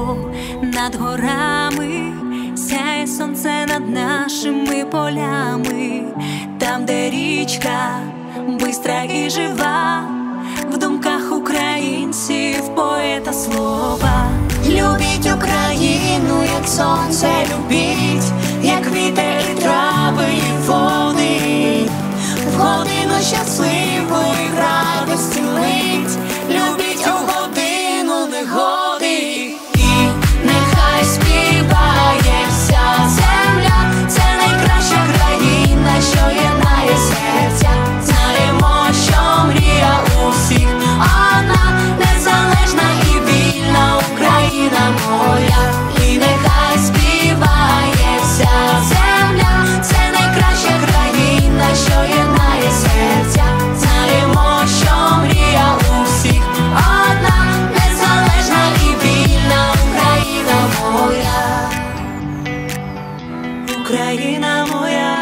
небо над горами, сяє сонце над нашими полями, там, де річка бистра і жива, в думках українців поета слова. Любіть Україну, як сонце любіть, як вітер і трави і води, в годину щасливої радості мить, любіть у годину негоди. І нехай співає вся земля, це найкраща країна, що єднає серця. Знаємо, що мрія усіх одна, незалежна і вільна Україна моя. І нехай співає вся земля, це найкраща країна, що єднає серця. Знаємо, що мрія усіх одна, незалежна і вільна Україна моя. Україна моя.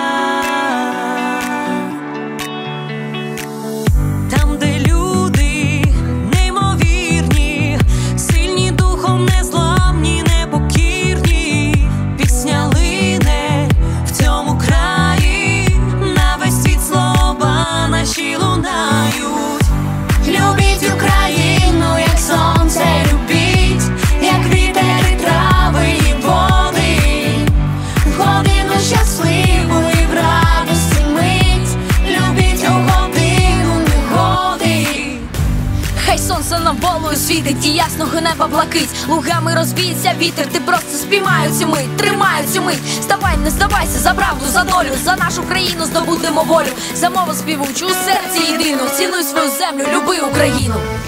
Там, де люди неймовірні, сильні духом, незламні, непокірні, пісня лине в цьому краї, на весь світ слова наші лунають. Любіть Україну, як сонце любіть, як вітер і трави і води, в годину щасливої в радості мить, любіть у годину негоди. Хай сонце нам волею світить і ясного неба блакить, лугами розвіється вітер, ти просто спіймай цю мить, тримай цю мить. Вставай, не здавайся, за правду, за долю, за нашу країну здобудемо волю, за мову співучу у серці єдину, цінуй свою землю, люби Україну.